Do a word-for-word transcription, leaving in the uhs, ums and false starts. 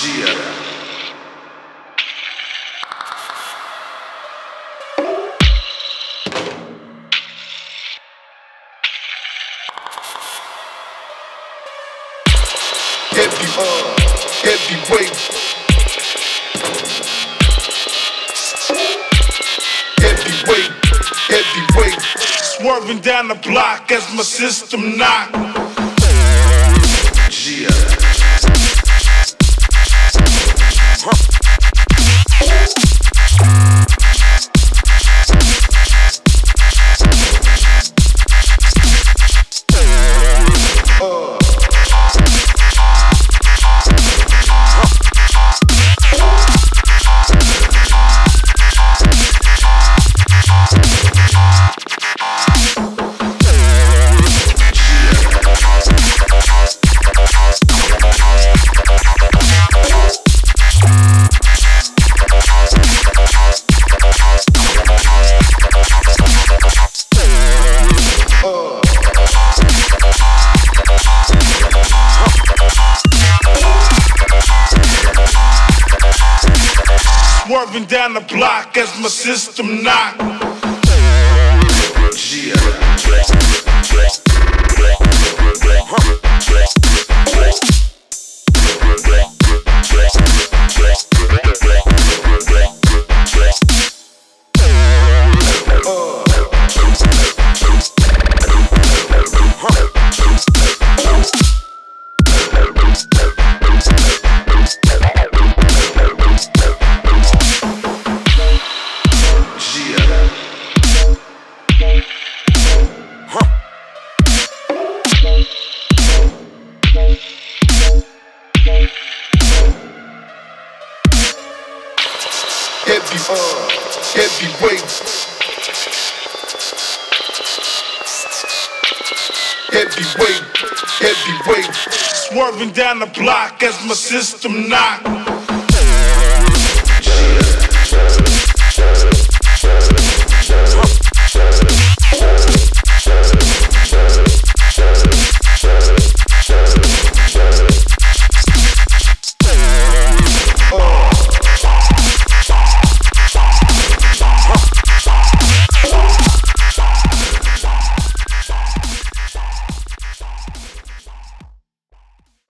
Heavy, uh, heavyweight. Heavyweight, heavyweight. Swerving down the block as my system knock. Yeah. Swerving down the block as my system knock. Heavy, uh, heavyweight. Heavyweight, heavyweight. Swerving down the block as my system knock.